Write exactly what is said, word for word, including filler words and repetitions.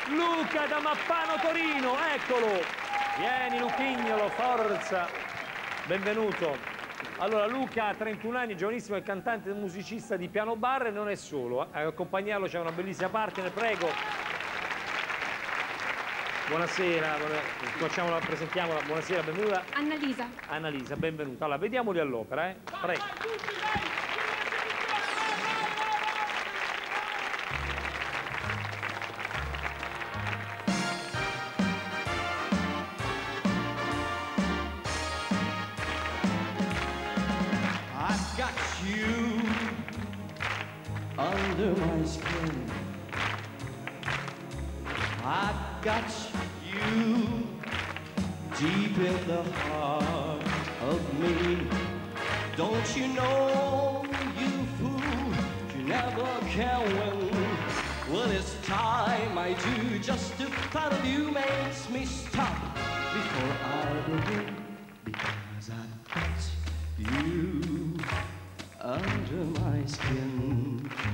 Luca da Mappano Torino, eccolo. Vieni Luchignolo, forza. Benvenuto. Allora Luca ha trentuno anni, giovanissimo, è cantante e musicista di piano bar e non è solo. A accompagnarlo c'è una bellissima partner, prego. Buonasera, facciamola, presentiamola, buonasera, benvenuta. Annalisa. Annalisa, benvenuta. Allora, vediamoli all'opera, eh. Prego. I've got you under my skin. I've got you deep in the heart of me. Don't you know, you fool, you never can win. Well, it's time I do. Just the thought of you makes me stop before I begin. Because I've got you under my skin.